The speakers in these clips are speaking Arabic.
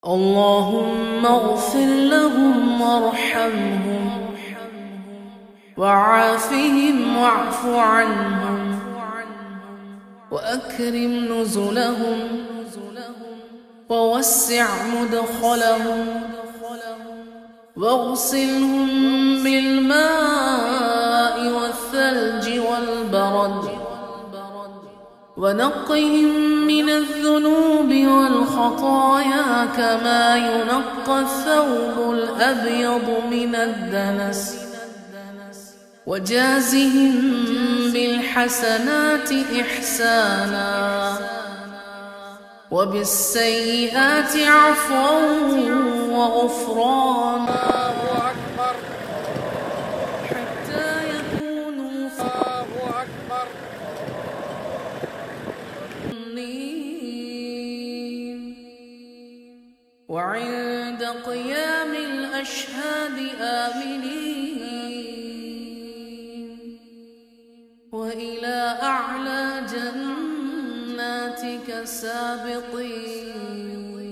اللهم اغفر لهم وارحمهم وعافهم واعف عنهم وأكرم نزلهم ووسع مدخلهم واغسلهم بالماء والثلج والبرد ونقهم من الذنوب والخطايا كما ينقى الثوب الأبيض من الدنس وجازهم بالحسنات إحسانا وبالسيئات عفوا وغفرانا حتى يكونوا وعند قيام الأشهاد آمنين وإلى أعلى جناتك سابقين.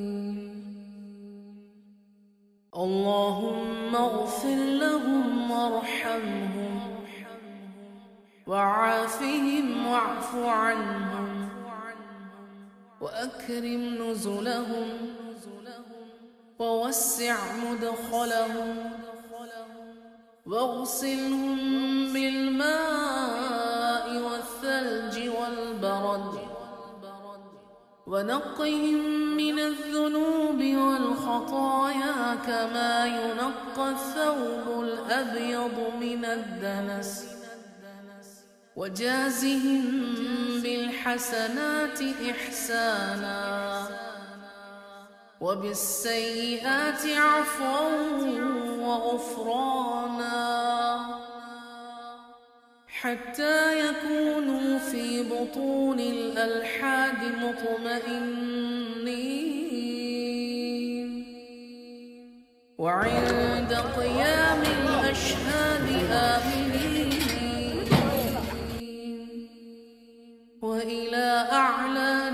اللهم اغفر لهم وارحمهم وعافهم واعف عنهم وأكرم نزلهم ووسع مدخلهم واغسلهم بالماء والثلج والبرد ونقهم من الذنوب والخطايا كما ينقى الثوب الأبيض من الدنس وجازهم بالحسنات إحسانا وبالسيئات عفوا وغفرانا حتى يكونوا في بطون الألحاد مطمئنين وعند قيام الأشهاد آمنين وإلى أعلى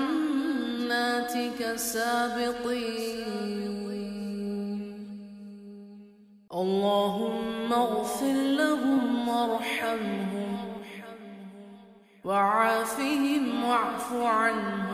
جناتك سابقين. اللهم اغفر لهم وارحمهم وعافهم واعف عنهم